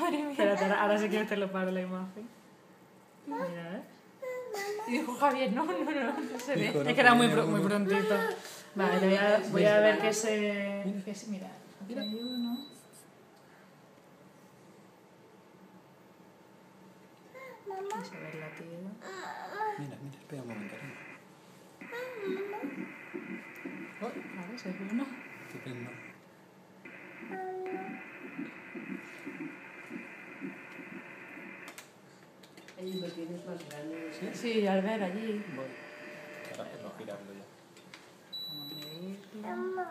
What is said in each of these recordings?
madre mía. Espérate, ahora sí que te lo paro la imagen. Mira, Y dijo Javier, no se ve. Es que era muy prontito. Vale, voy a ver qué se... Mira, aquí hay uno. Y se ve el latido. Mira, espera un momento. Vale, se ve uno. Estupendo. Ahí lo tienes más grande. Sí, al ver allí. Voy. Ahora no girarlo ya. Vamos a medirlo.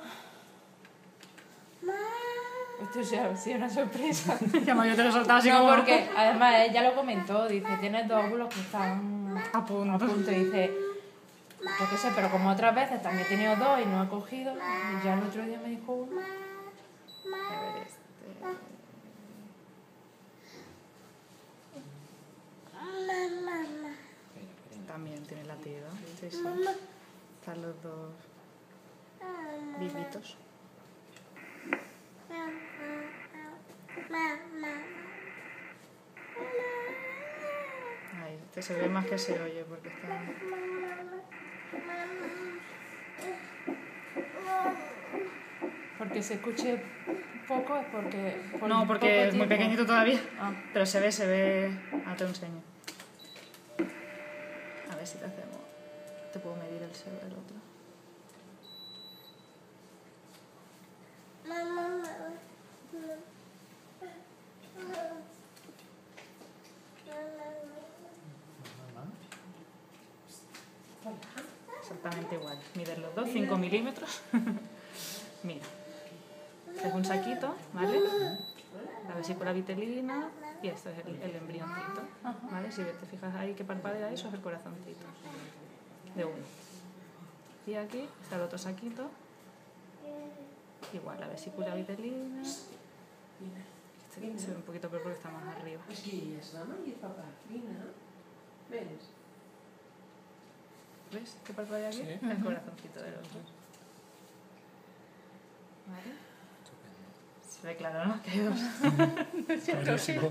Esto sí ha sido una sorpresa. Ya yo te lo soltaba así No, como... porque además ella lo comentó, dice, tienes dos óvulos que están A punto. y dice, yo qué sé, pero como otras veces también he tenido dos y no he cogido, y ya el otro día me dijo uno. A ver este... También tiene latido. Sí, sí. Están los dos vivitos. Ahí, este se ve más que se oye porque está... Porque se escuche poco es porque... No, porque es muy pequeñito todavía. Ah. Pero se ve... Ahora te lo enseño. A ver si te hacemos... Te puedo medir el otro. Exactamente igual. Miden los dos, 5 milímetros. Mira. Este es un saquito, ¿vale? La vesícula vitelina y esto es el embrioncito, ¿vale? Si te fijas ahí que parpadea, eso es el corazoncito de uno. Y aquí está el otro saquito. Igual, la vesícula vitelina. Este se ve un poquito peor porque está más arriba. Sí, es mamá y el papá. Mira, ¿ves? ¿Ves qué parpadea aquí? Sí. El corazoncito del otro. ¿Vale? Se ve claro, ¿no? Que hay dos. Buenísimo.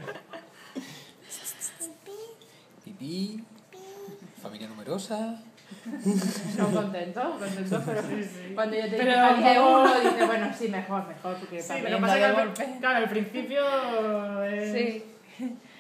Pipí. Familia numerosa. No, contento, pero cuando yo te Pero dije que como- uno, dice, bueno, sí, mejor, porque Sí, está pero viendo pasa de que golpe. claro, al principio es... Sí.